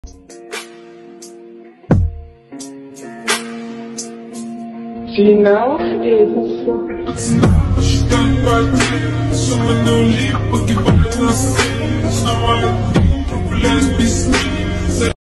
Final Edson. Está partindo, sou meu livro que vai lançar.